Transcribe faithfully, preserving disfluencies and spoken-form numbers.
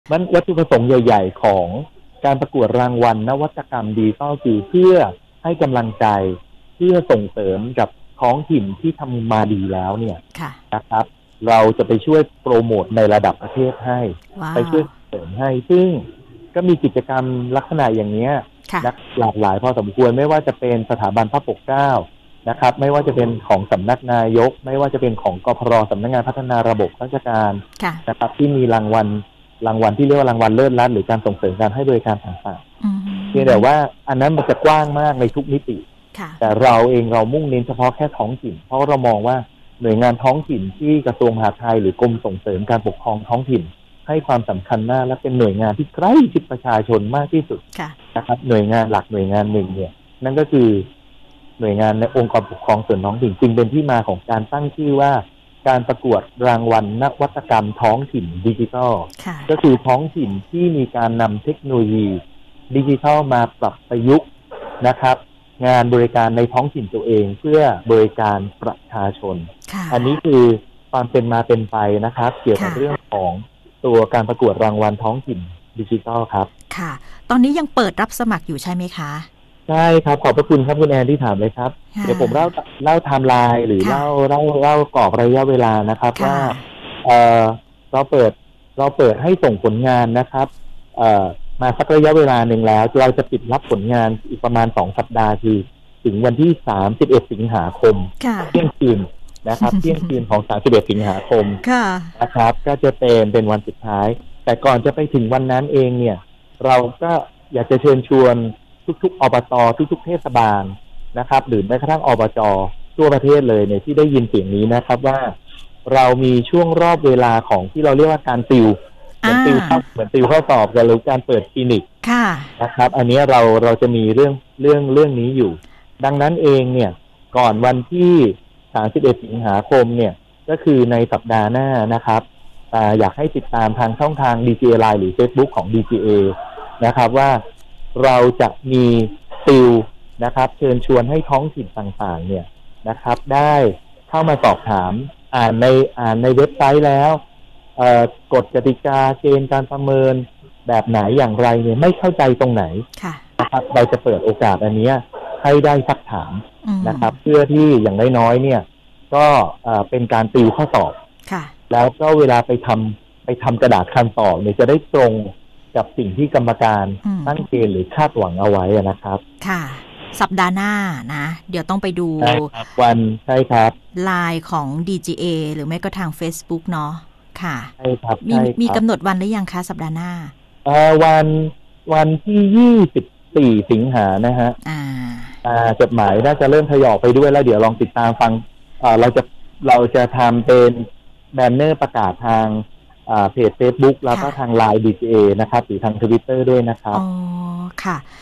มันวัตถุประสงค์ใหญ่ๆของการประกวดรางวัลนวัตกรรมดิจิทัลคือเพื่อให้กำลังใจเพื่อส่งเสริมกับท้องถิ่นที่ทำมาดีแล้วเนี่ยนะครับเราจะไปช่วยโปรโมทในระดับประเทศให้ wow. ไปช่วยเสริมให้ซึ่งก็มีกิจกรรมลักษณะอย่างนี้นะหลากหลายพอสมควรไม่ว่าจะเป็นสถาบันพระปกเกล้านะครับไม่ว่าจะเป็นของสำนักนายกไม่ว่าจะเป็นของกพรสำนักงานพัฒนาระบบราชการนะครับที่มีรางวัลรางวัลที่เรียกว่ารางวัลเลิศล้ำหรือการส่งเสริมการให้บริการต่างๆเพียงแต่ว่าอันนั้นมันจะกว้างมากในทุกมิติแต่เราเองเรามุ่งเน้นเฉพาะแค่ท้องถิ่นเพราะเรามองว่าหน่วยงานท้องถิ่นที่กระทรวงมหาดไทยหรือกรมส่งเสริมการปกครองท้องถิ่นให้ความสำคัญมากและเป็นหน่วยงานที่ใกล้ชิดประชาชนมากที่สุดนะครับหน่วยงานหลักหน่วยงานหนึ่งเนี่ยนั่นก็คือหน่วยงานในองค์กรปกครองส่วนท้องถิ่นจึงเป็นที่มาของการตั้งชื่อว่าการประกวดรางวัลนวัตกรรมท้องถิ่นดิจิทัลก็คือท้องถิ่นที่มีการนำเทคโนโลยีดิจิทัลมาปรับประยุกต์นะครับงานบริการในท้องถิ่นตัวเองเพื่อบริการประชาชนอันนี้คือความเป็นมาเป็นไปนะครับเกี่ยวกับเรื่องของตัวการประกวดรางวัลท้องถิ่นดิจิทัลครับค่ะตอนนี้ยังเปิดรับสมัครอยู่ใช่ไหมคะใช่ครับขอบพระคุณครับคุณแอนที่ถามเลยครับเดี๋ยวผมเล่าเล่าไทม์ไลน์หรือเล่าเล่าเล่ากรอบระยะเวลานะครับว่าเออเราเปิดเราเปิดให้ส่งผลงานนะครับเอ่อมาสักระยะเวลาหนึ่งแล้วเราจะปิดรับผลงานอีกประมาณสองสัปดาห์คือถึงวันที่สามสิบเอ็ดสิงหาคมเที่ยงคืนนะครับเที่ยงคืนของสามสิบเอ็ดสิงหาคมนะครับก็จะเป็นเป็นวันสุดท้ายแต่ก่อนจะไปถึงวันนั้นเองเนี่ยเราก็อยากจะเชิญชวนทุกๆอบต.ทุกๆเทศบาลนะครับหรือแม้กระทั่งอบจ.ทั่วประเทศเลยเนี่ยที่ได้ยินเสียงนี้นะครับว่าเรามีช่วงรอบเวลาของที่เราเรียกว่าการติวเหมือนติวเข้าเหมือนติวข้อสอบกันหรือการเปิดคลินิกนะครับอันนี้เราเราจะมีเรื่องเรื่องเรื่องนี้อยู่ดังนั้นเองเนี่ยก่อนวันที่สามสิบเอ็ดสิงหาคมเนี่ยก็คือในสัปดาห์หน้านะครับอ่าอยากให้ติดตามทางช่องทาง ดี จี เอ Live หรือ Facebook ของ ดี จี เอ นะครับว่าเราจะมีติวนะครับเชิญชวนให้ท้องถิ่นต่างๆเนี่ยนะครับได้เข้ามาสอบถามอ่านในอ่านในเว็บไซต์แล้วกฎกติกาเกณฑ์การประเมินแบบไหนอย่างไรเนี่ยไม่เข้าใจตรงไหนนะครับเราจะเปิดโอกาสอันนี้ให้ได้ซักถามนะครับเพื่อที่อย่างน้อยๆเนี่ยก็เป็นการติวข้อสอบแล้วก็เวลาไปทำไปทำกระดาษคำตอบเนี่ยจะได้ตรงกับสิ่งที่กรรมการตั้งเกณฑ์หรือคาดหวังเอาไว้นะครับค่ะสัปดาห์หน้านะเดี๋ยวต้องไปดูวันใช่ครับไลน์ของ ดี จี เอ หรือไม่ก็ทาง Facebook เนาะค่ะใช่ครับมีมีกำหนดวันหรือยังคะสัปดาห์หน้าเอ่อวันวันที่ยี่สิบสี่สิงหานะฮะอ่าอ่าจดหมายน่าจะเริ่มทยอยไปด้วยแล้วเดี๋ยวลองติดตามฟังเอ่อเราจะเราจะทำเป็นแบนเนอร์ประกาศทางอ่าเพจ Facebook แล้วก็ทาง ไลน์ ดี จี เอ นะครับหรือทาง Twitter ด้วยนะครับอ๋อค่ะ